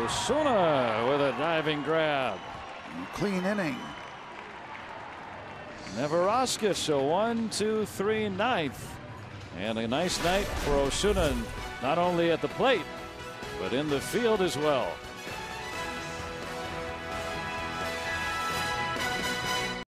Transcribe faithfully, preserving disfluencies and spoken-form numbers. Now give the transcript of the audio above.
Osuna with a diving grab. Clean inning. Neverauskas, a one, two, three, ninth. And a nice night for Osuna, not only at the plate, but in the field as well.